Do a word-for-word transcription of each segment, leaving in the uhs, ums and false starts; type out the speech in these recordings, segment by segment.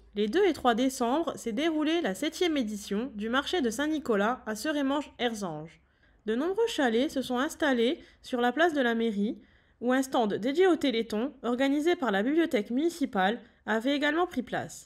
Les deux et trois décembre s'est déroulée la septième édition du marché de Saint-Nicolas à Serémange-Erzange. De nombreux chalets se sont installés sur la place de la mairie, où un stand dédié au Téléthon, organisé par la bibliothèque municipale, avait également pris place.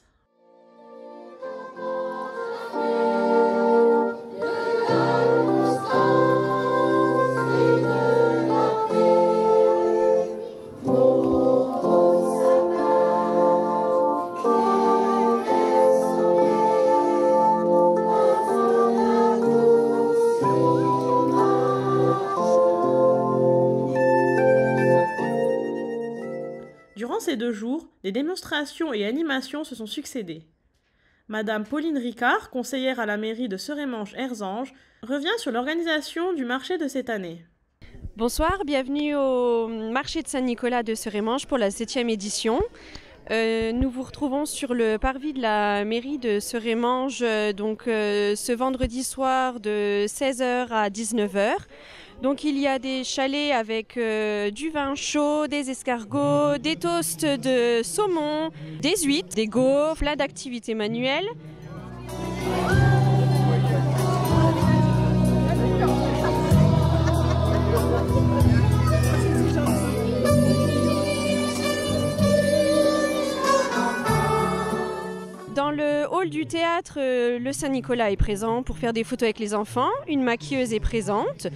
Durant ces deux jours, des démonstrations et animations se sont succédées. Madame Pauline Ricard, conseillère à la mairie de Serémange-Erzange, revient sur l'organisation du marché de cette année. Bonsoir, bienvenue au marché de Saint-Nicolas de Serémange pour la septième édition. Euh, nous vous retrouvons sur le parvis de la mairie de Serémange euh, donc, euh, ce vendredi soir de seize heures à dix-neuf heures. Donc il y a des chalets avec euh, du vin chaud, des escargots, des toasts de saumon, des huîtres, des gaufres, plein d'activités manuelles. Dans le hall du théâtre, euh, le Saint-Nicolas est présent pour faire des photos avec les enfants. Une maquilleuse est présente.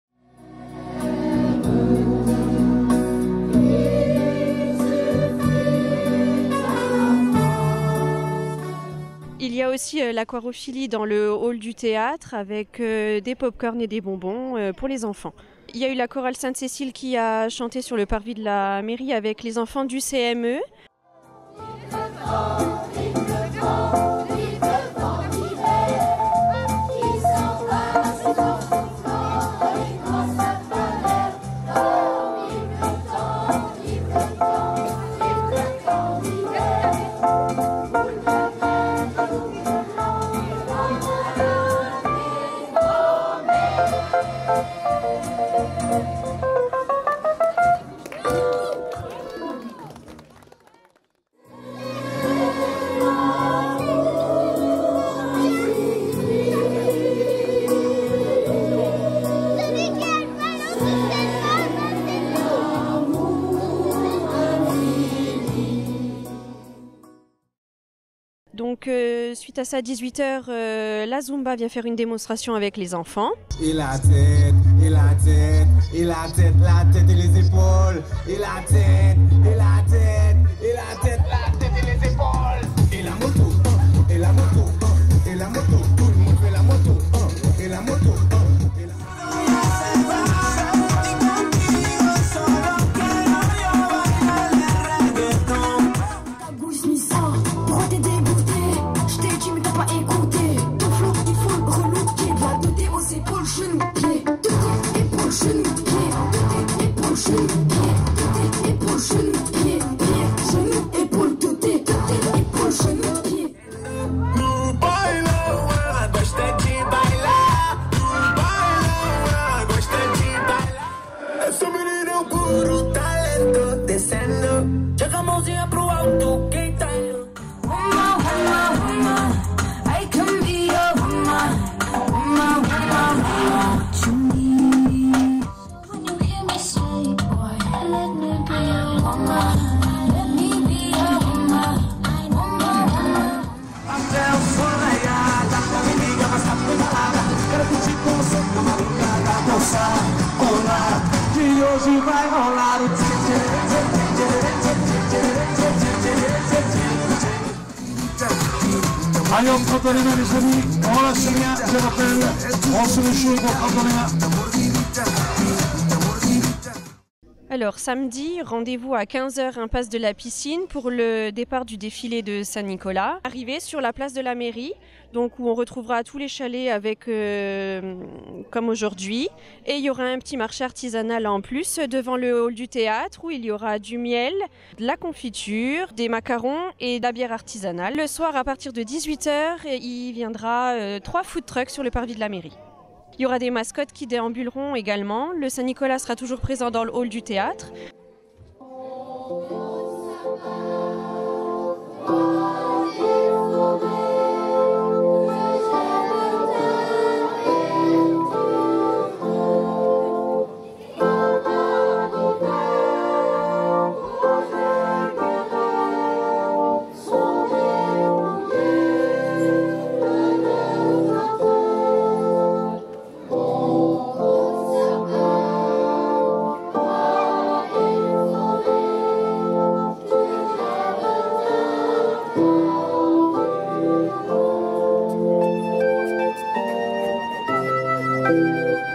Il y a aussi euh, l'aquarophilie dans le hall du théâtre avec euh, des pop-corn et des bonbons euh, pour les enfants. Il y a eu la chorale Sainte-Cécile qui a chanté sur le parvis de la mairie avec les enfants du C M E. Donc euh, suite à ça, à dix-huit heures, euh, la Zumba vient faire une démonstration avec les enfants. Et la tête, et la tête, et la tête, la tête et les épaules. Et la tête, et la tête, et la tête, la tête et les épaules. Et la moto, et la moto, et la moto, tout le monde fait la moto, et la moto. Et la... Allez, on prend les mains, les amis, on lâche rien, je rappelle, on se met chaud, on prend les mains. Alors samedi, rendez-vous à quinze heures, impasse de la piscine pour le départ du défilé de Saint-Nicolas. Arrivé sur la place de la mairie, donc où on retrouvera tous les chalets avec, euh, comme aujourd'hui. Et il y aura un petit marché artisanal en plus devant le hall du théâtre où il y aura du miel, de la confiture, des macarons et de la bière artisanale. Le soir à partir de dix-huit heures, il viendra euh, trois food trucks sur le parvis de la mairie. Il y aura des mascottes qui déambuleront également. Le Saint-Nicolas sera toujours présent dans le hall du théâtre. Oh, Thank you.